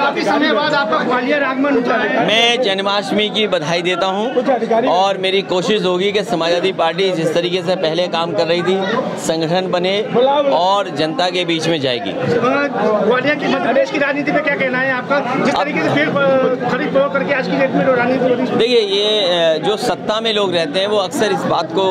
काफी समय बाद आपका ग्वालियर आगमन हुआ है। मैं जन्माष्टमी की बधाई देता हूं और मेरी कोशिश होगी कि समाजवादी पार्टी जिस तरीके से पहले काम कर रही थी, संगठन बने और जनता के बीच में जाएगी। ग्वालियर की मध्य प्रदेश की राजनीति पे क्या कहना है आपका, जिस तरीके से फिर खरीद प्रयोग करके आज की डेट में राजनीति हो रही है? देखिए, ये जो सत्ता में लोग रहते हैं वो अक्सर इस बात को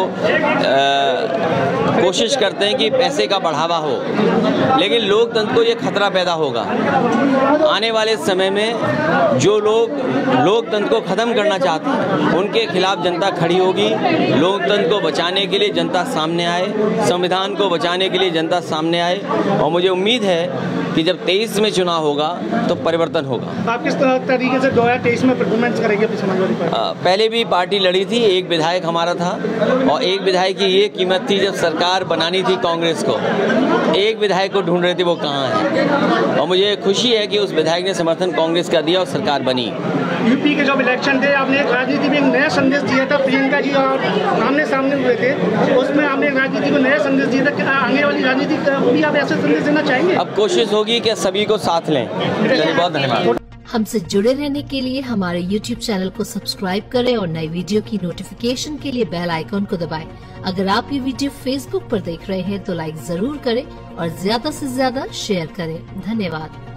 कोशिश करते हैं कि पैसे का बढ़ावा हो, लेकिन लोकतंत्र को ये खतरा पैदा होगा। आने वाले समय में जो लोग लोकतंत्र को ख़त्म करना चाहते हैं उनके खिलाफ जनता खड़ी होगी। लोकतंत्र को बचाने के लिए जनता सामने आए, संविधान को बचाने के लिए जनता सामने आए, और मुझे उम्मीद है कि जब 23 में चुनाव होगा तो परिवर्तन होगा। आप किस तरीके से 2023 में परफॉर्मेंस करेंगे अपनी समाजवादी पार्टी? पहले भी पार्टी लड़ी थी, एक विधायक हमारा था और एक विधायक की ये कीमत थी जब सरकार बनानी थी कांग्रेस को, एक विधायक को ढूंढ रहे थे वो कहाँ है, और मुझे खुशी है कि उस विधायक ने समर्थन कांग्रेस का दिया और सरकार बनी। यूपी के जब इलेक्शन थे आपने एक राजनीति में एक नया संदेश दिया था, प्रियंका जी और आमने सामने हुए थे, उसमें आपने राजनीति को नया संदेश दिया था कि आगे वाली राजनीति भी आप ऐसे संदेश देना चाहेंगे? अब कोशिश होगी कि सभी को साथ लें। बहुत धन्यवाद। हमसे जुड़े रहने के लिए हमारे YouTube चैनल को सब्सक्राइब करें और नई वीडियो की नोटिफिकेशन के लिए बेल आइकॉन को दबाएं। अगर आप ये वीडियो Facebook पर देख रहे हैं तो लाइक जरूर करें और ज्यादा से ज्यादा शेयर करें। धन्यवाद।